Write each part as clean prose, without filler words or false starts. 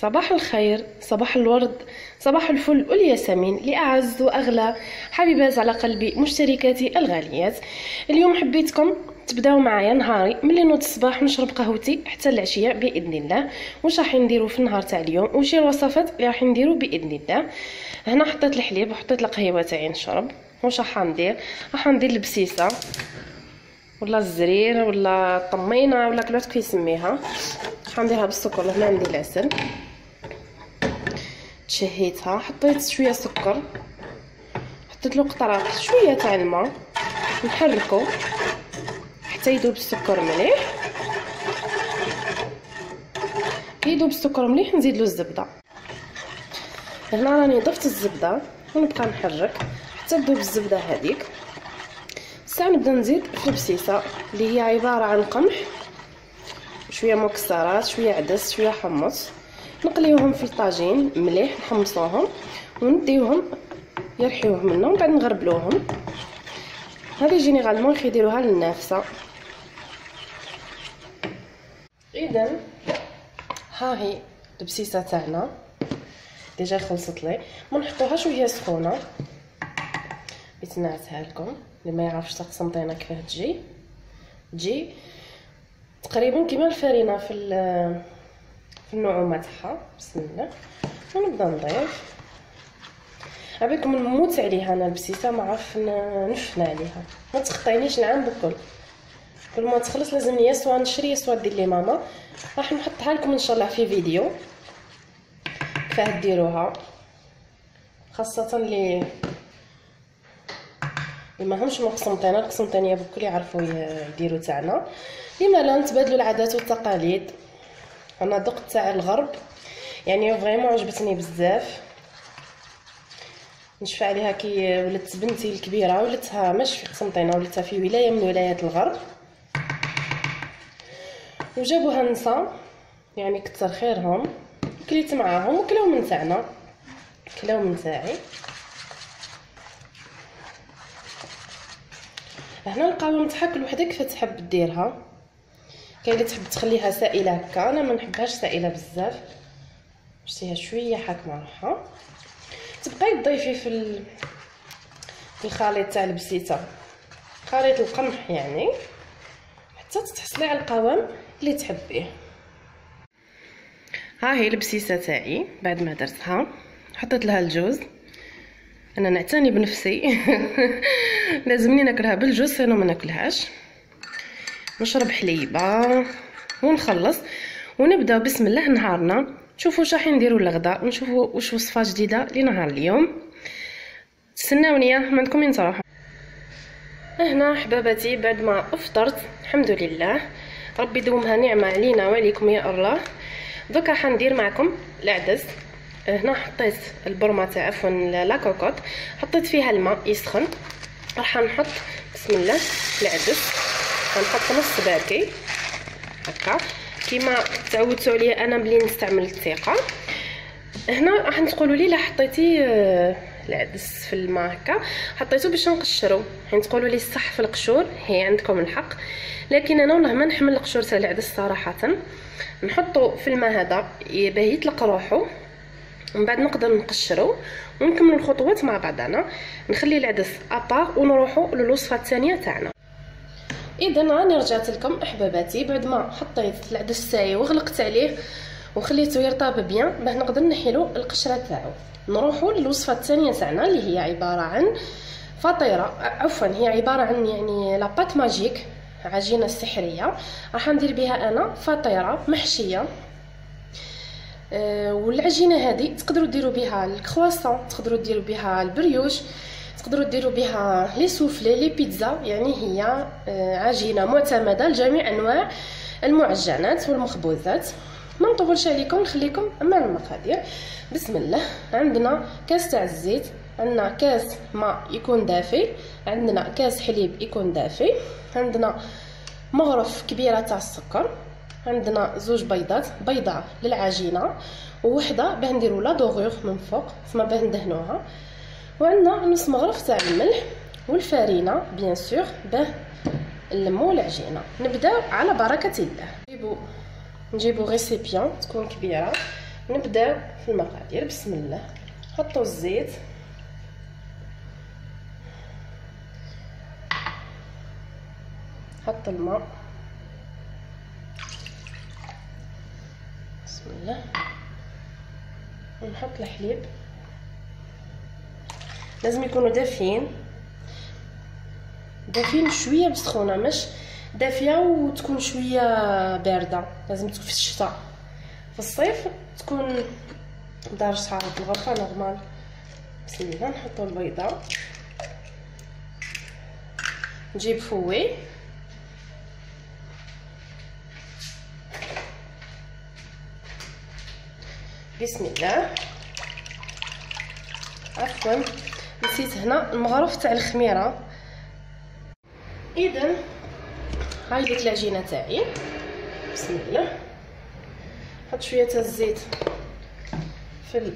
صباح الخير، صباح الورد، صباح الفل والياسمين لأعز وأغلى حبيبات على قلبي مشتركاتي الغاليات. اليوم حبيتكم تبداو معايا نهاري ملي نوض الصباح ونشرب قهوتي حتى العشيه باذن الله. واش راح نديرو في النهار تاع اليوم وشي الوصفات اللي راح نديرو باذن الله. هنا حطيت الحليب وحطيت القهوه تاعي نشرب. واش راح ندير؟ راح ندير البسيسه ولا الزرير ولا الطمينه ولا كلوت كيسميها. راح نديرها بالسكر. هنا عندي العسل تشهيتها، حطيت شويه سكر، حطيت له قطره شويه تاع الماء، نحركو حتى يذوب السكر مليح. كي يذوب السكر مليح نزيد له الزبده. هنا راني ضفت الزبده ونبقى نحرك حتى تذوب الزبده هذيك. ساعه نبدا نزيد في البسيسه اللي هي عباره عن قمح، شويه مكسرات، شويه عدس، شويه حمص. نقليوهم في الطاجين مليح، نحمصوهم ونديوهم يرحيوه منه ومن بعد نغربلوهم. هذه جينيرالمون كيديروها للنافسه. اذا ها هي البسيسه تاعنا ديجا خلصت لي. ما نحطوهاش وهي سخونه، بغيت نعسها لكم اللي ما يعرفش تقسمطينه كيفاه تجي تقريبا كيما الفرينه في النعومه تاعها. بسم الله ونبدا نضيف. عبيكم نموت عليها انا البسيسه، ما عرف نفنى عليها، ما تخطينيش العام بكل. كل ما تخلص لازم يا سوا نشري يا سوا دير لي ماما. راح نحطها لكم ان شاء الله في فيديو كيفاه ديروها، خاصه اللي ما همش مقسمطينه. القسمطينيه بكل يعرفوا يديروا تاعنا. لما لا نتبادلوا العادات والتقاليد. انا ذقت تاع الغرب يعني فريمون عجبتني بزاف. نشفى عليها كي ولات بنتي الكبيره ولاتها ماشي في قسنطينه، ولاتها في ولايه من ولايات الغرب، وجابوها نسا يعني كتر خيرهم. كليت معاهم وكلاو من تاعنا، كلاو من تاعي. هنا القهوه نتاعها كل وحده كيف تحب ديرها. كاين اللي تحب تخليها سائله هكا، انا ما نحبهاش سائله بزاف، شتيها شويه حاكمه روحها. تبقاي تضيفي في الخليط تاع البسيسه، خليط القمح يعني، حتى تحصلي على القوام اللي تحبيه. ها هي البسيسه تاعي بعد ما درتها. حطيت لها الجوز، انا نعتني بنفسي لازمني ناكلها بالجوز، سينو ما ناكلهاش. نشرب حليبه ونخلص ونبدا بسم الله نهارنا. نشوفوا واش راح نديروا للغداء ونشوفوا واش وصفه جديده لنهار اليوم. تسناوني ما عندكم وين تروحوا. هنا حباباتي بعد ما افطرت الحمد لله، ربي يدومها نعمه علينا وعليكم يا الله. دوكا راح ندير معكم العدس. هنا حطيت البرمه تاع عفوا لا كوكوط، حطيت فيها الماء يسخن. راح نحط بسم الله العدس، غنحط نص باكي هكا كيما تعودتوا عليا انا ملي نستعمل الثقه. هنا راح تقولوا لي لا حطيتي العدس في الماء هكا حطيته باش نقشرو، حين تقولوا لي الصح في القشور، هي عندكم الحق، لكن انا والله ما نحمل القشور تاع العدس صراحه. نحطو في الماء هذا باه يطلق روحو، ومن بعد نقدر نقشرو ونكمل الخطوات مع بعضنا. نخلي العدس ابار ونروحو للوصفه الثانيه تاعنا. اذا راني رجعت لكم احباباتي بعد ما حطيت العدس تاعي وغلقت عليه وخليته يرطب بيان باه نقدر نحيلو القشره تاعو. نروحو للوصفه الثانيه تاعنا اللي هي عباره عن فطيره، عفوا هي عباره عن يعني لاباط ماجيك، عجينه سحريه. راح ندير بها انا فطيره محشيه. والعجينه هذه تقدروا ديروا بها الكرواسون، تقدروا ديروا بها البريوش، تقدروا ديروا بها لي سوفلي لي بيتزا. يعني هي عجينه معتمده لجميع انواع المعجنات والمخبوزات. ما نطولش عليكم، نخليكم مع المقادير. بسم الله. عندنا كاس تاع الزيت، عندنا كاس ماء يكون دافي، عندنا كاس حليب يكون دافي، عندنا مغرف كبيره تاع السكر، عندنا زوج بيضات، بيضه للعجينه ووحده باه نديروا لا دوغور من فوق ثم باه ندهنوها، وعندنا نص مغرف تاع الملح والفرينه بيان سور باه نلمو العجينه. نبداو على بركه الله. نجيبو ريسيبيون تكون كبيره نبداو في المقادير. بسم الله. حطوا الزيت، حط الماء، بسم الله، ونحط الحليب. لازم يكونوا دافيين شويه بسخونه، مش دافيه وتكون شويه بارده. لازم تكون في الشتاء، في الصيف تكون درجه حراره الغرفه نورمال. بسم الله. نحطوا البيضه، نجيب فوي، بسم الله. عفوا نسيت هنا المغرف تاع الخميره. اذا هاي ديك العجينه تاعي. بسم الله. نحط شويه تاع الزيت في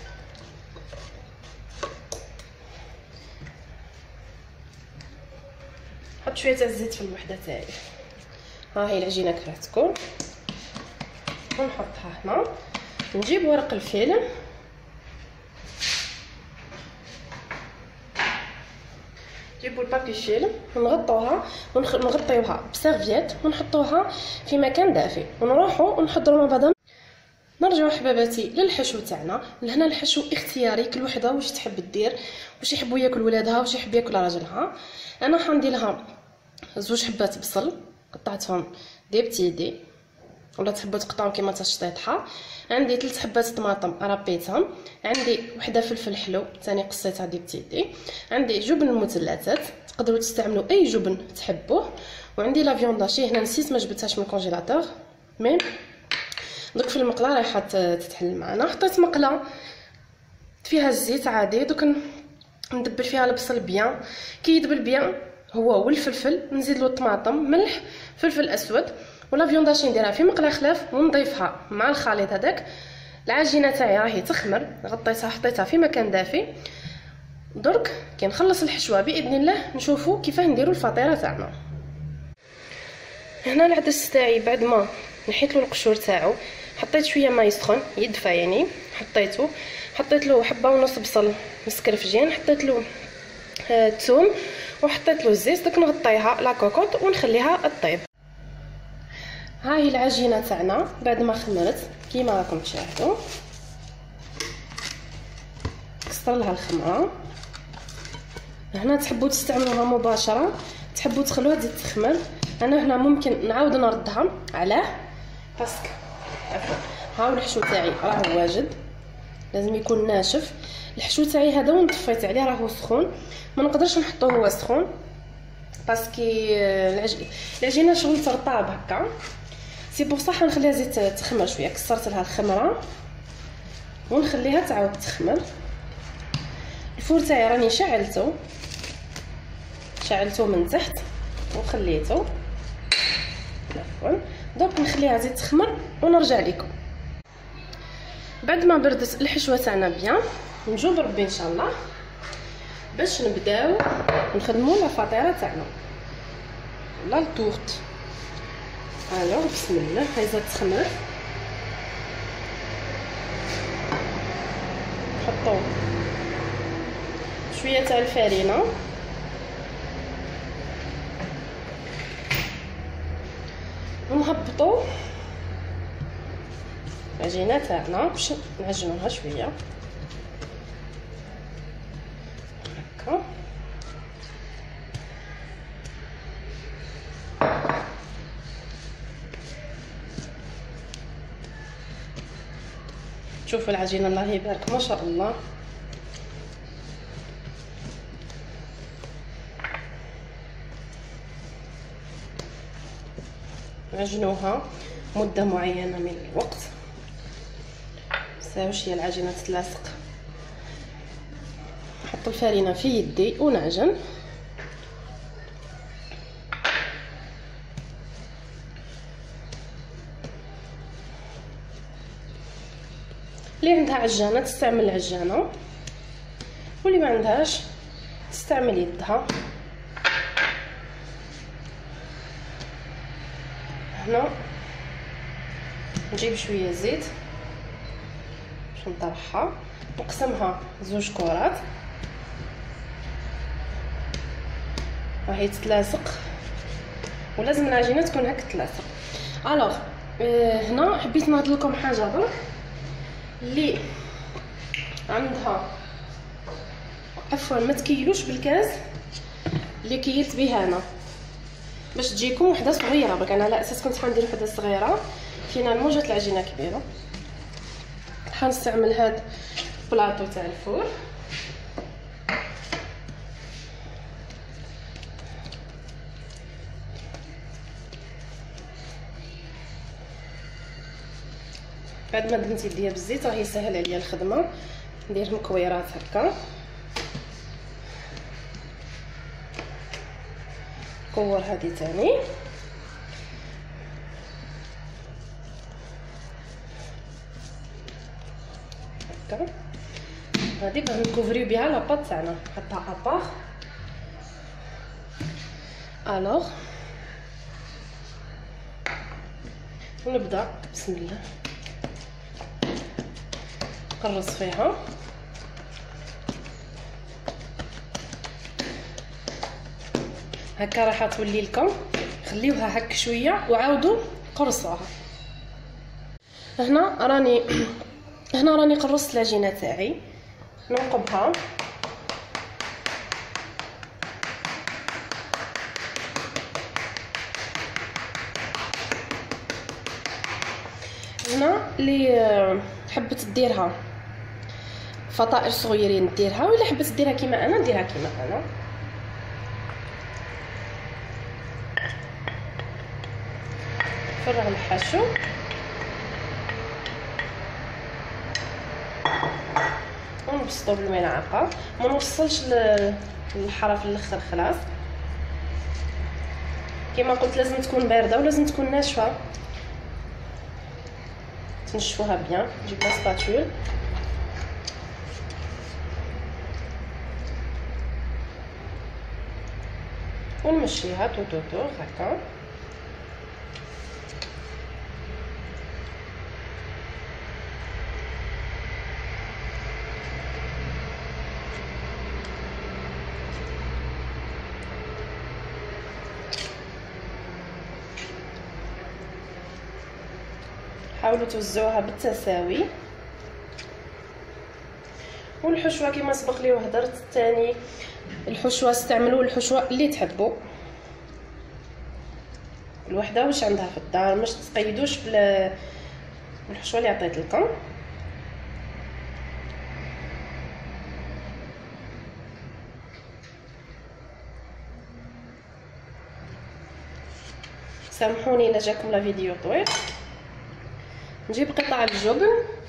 نحط شويه تاع الزيت في الوحده تاعي. ها هي العجينه كيف تكون، ونحطها هنا. نجيب ورق الفيلم، نجيبوا البابي فيلم ونغطوها ونغطيوها بسيرفييت ونحطوها في مكان دافئ، ونروحوا ونحضروا مع بعضنا. نرجعوا حباباتي للحشو تاعنا. لهنا الحشو اختياري، كل وحده واش تحب دير، واش يحبوا ياكل ولادها واش يحب ياكل راجلها. انا حندير لها 2 حبات بصل قطعتهم دي بتيدي، ولا تحبوا تقطعوا كيما تشطيطها. عندي 3 حبات طماطم ربيتهم، عندي وحده فلفل حلو ثاني قصيتها دي بتيدي، عندي جبن المثلثات تقدروا تستعملوا اي جبن تحبوه، وعندي لا فيوند داشي. هنا نسيت ما جبتهاش من الكونجيلاتور، مي دوك في المقله رايحه تتحل معنا. حطيت مقله فيها الزيت عادي، دوك ندبل فيها البصل بيان. كي يدبل بيان هو والفلفل، نزيد له الطماطم، ملح، فلفل اسود، ولا فيونداشي نديرها في مقله خلاف ونضيفها مع الخليط هذاك. العجينه تاعي راهي تخمر، غطيتها حطيتها في مكان دافي. درك كي نخلص الحشوه باذن الله نشوفوا كيفاه نديروا الفطيره تاعنا. هنا العدس تاعي بعد ما نحيت له القشور تاعو، حطيت شويه ماء يسخن يدفى يعني، حطيت له حبه ونص بصل مسكرفجين، حطيت له الثوم، وحطيت له الزيت. داك نغطيها لا كوكوط ونخليها طيب. ها هي العجينه تاعنا بعد ما خمرت كيما راكم تشاهدوا. كسر لها الخمره. هنا تحبوا تستعملوها مباشره، تحبوا تخلوها تزيد تخمر. انا هنا ممكن نعاود نردها. علاه؟ باسكو ها الحشو تاعي راه واجد، لازم يكون ناشف. الحشو تاعي هذا ونطفيت عليه راهو سخون، ما نقدرش نحطوه هو سخون باسكو العجينه شغل ترطاب هكا. سي بور صح نخليها زيت تخمر شويه. كسرت لها الخمره ونخليها تعاود تخمر. الفور تاعي راني شعلته من تحت وخليته. عفوا. دونك نخليها زيت تخمر ونرجع لكم. بعد ما بردت الحشوه تاعنا بيان نجو بربي ان شاء الله باش نبداو نخدموا لا فطيره تاعنا ولا التورت. الو بسم الله. هاي زاد تخمر. نحطو شويه تاع الفرينه، ونهبطو العجينه تاعنا باش نعجنوها شويه هكا. شوفوا العجينه الله يبارك ما شاء الله. نعجنوها مده معينه من الوقت، متساوش هي العجينه تتلاصق. نحط الفرينه في يدي ونعجن. اللي عندها عجانه تستعمل العجانه، واللي ما عندهاش تستعمل يدها. هنا نجيب شويه زيت نطرحها نقسمها زوج كرات، راهي تتلاصق ولازم العجينه تكون هكا تلاصق. الوغ هنا حبيت نهضر لكم حاجه برك اللي عندها عفوا ما تكيلوش بالكاس اللي كيلت به انا باش تجيكم وحده صغيره. برك انا على اساس كنت حندير وحده صغيره فينالمون جات العجينه كبيره. حنستعمل هاد بلاطو تاع الفور. بعد ما دهنت يديا بالزيت راهي سهل عليا الخدمه. ندير مكويرات هكا، كور هذه تاني هكا. هذه باه نكوفريو بها لاباط تاعنا نحطها ابار. الوغ ونبدا بسم الله نقرص فيها. هكا راح تولي لكم، خليوها هك شويه وعاودوا قرصوها. هنا راني قرصت العجينه تاعي، ننقبها هنا. اللي حبت ديرها فطائر صغيرين ديرها، ولا حبت ديرها كيما انا ديرها كيما انا. فرغ الحشو ونبسطو بالملعقه، ما نوصلش الحرف للاخر خلاص. كما قلت لازم تكون بارده ولازم تكون ناشفه. تنشفوها بيان، نجيب لا سباتول ونمشيها تو هكا. حاولوا توزعوها بالتساوي. والحشوه كما سبق لي وهضرت الثاني، الحشوه استعملوا الحشوه اللي تحبوا، الوحده واش عندها في الدار، مش تقيدوش بالحشوه اللي عطيت لكم. سامحوني الا جاكم لا فيديو طويل. نجيب قطع الجبن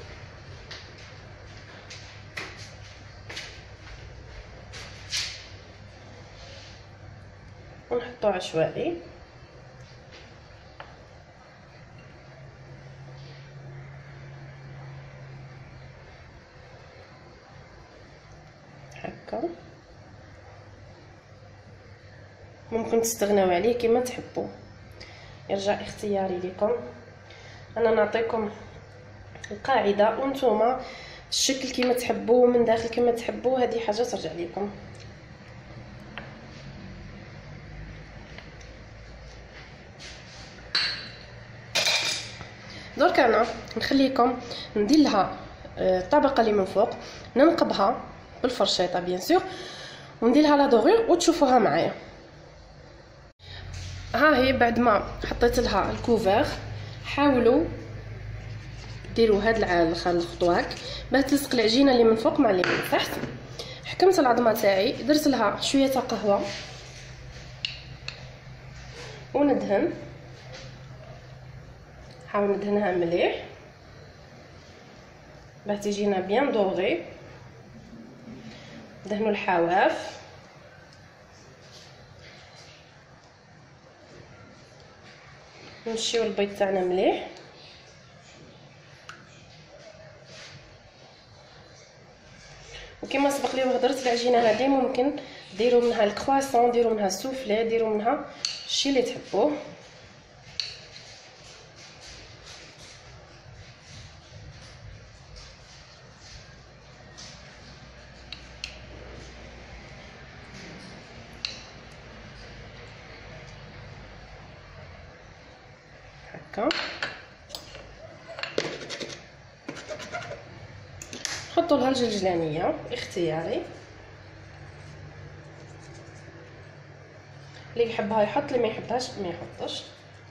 ونحطو عشوائي. هكا ممكن تستغناو عليه كما تحبوا، يرجع اختياري لكم. انا نعطيكم القاعده وانتم الشكل كما تحبوا من داخل كما تحبوا، هذه حاجه ترجع لكم. درك انا نخليكم ندير لها الطبقه اللي من فوق، ننقبها بالفرشيطه بيان سور وندير لها لا دوغور وتشوفوها معايا. ها هي بعد ما حطيت لها الكوفر، حاولوا ديروا هاد الخطوه هاك باه تلصق العجينه اللي من فوق مع اللي من تحت. حكمت العظمه تاعي، درت لها شويه تاع قهوه وندهن، حاول ندهنها مليح باه تجينا بيان دوغي. دهنوا الحواف نمشيو البيض تاعنا مليح. وكما سبق لي وهضرت العجينه هذه ممكن ديروا منها الكرواسون، ديروا منها السوفلي، ديروا منها الشيء اللي تحبوه. هكا. نحطوا لها الجلجلانيه اختياري، اللي يحبها يحط، اللي ما يحبهاش ما يحطش.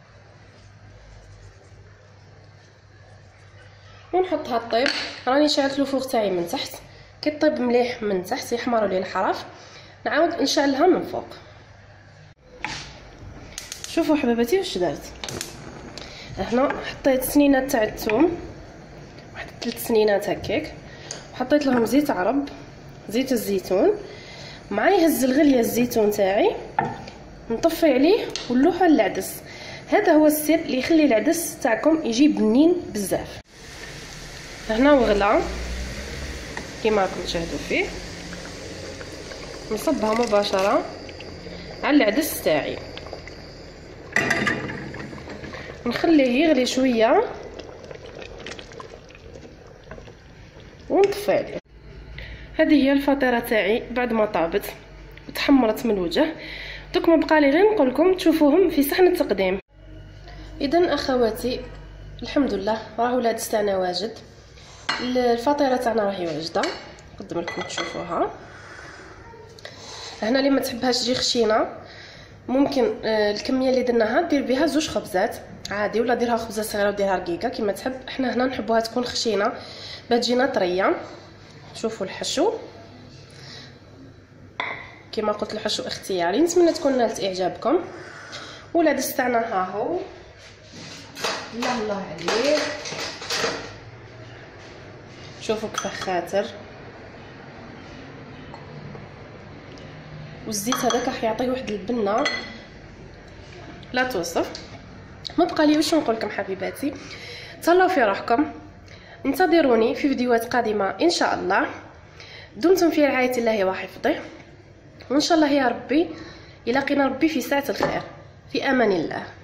ونحطها طيب. راني شعلت الفوغ تاعي من تحت، كي طيب مليح من تحت يحمروا لي الحرف نعاود نشعلها من فوق. شوفوا حباباتي واش درت. هنا حطيت سنينات تاع الثوم، واحد 3 سنينات هكاك، وحطيت لهم زيت عرب، زيت الزيتون، مع يهز الغليه الزيتون تاعي نطفي عليه ونلوحو العدس. هذا هو السر اللي يخلي العدس تاعكم يجي بنين بزاف. هنا وغلا كيما راكم تشاهدوا فيه، نصبها مباشره على العدس تاعي، نخليه يغلي شويه ونطفي عليه. هذه هي الفطيره تاعي بعد ما طابت وتحمرت من الوجه. دوك ما بقى لي غير نقول لكم تشوفوهم في صحن التقديم. اذا اخواتي الحمد لله راهو العدس تاعنا واجد، الفطيره تاعنا راهي واجده، نقدم لكم تشوفوها. هنا اللي ما تحبهاش تجي خشينه ممكن الكميه اللي درناها دير بها 2 خبزات عادي، ولا ديرها خبزه صغيره وديرها رقيقه كيما تحب. احنا هنا نحبوها تكون خشينه باش تجينا طريه. شوفوا الحشو كيما قلت، الحشو اختياري، نتمنى تكون نالت اعجابكم. والعدس تاعنا ها هو، الله الله عليه، شوفوا كيف خاطر، والزيت هذاك راح يعطيه واحد البنه لا توصف. ما بقى لي واش نقول لكم حبيباتي، تهلاو في روحكم، انتظروني في فيديوهات قادمه ان شاء الله. دمتم في رعايه الله وحفظه، وان شاء الله يا ربي يلاقينا ربي في ساعه الخير. في امان الله.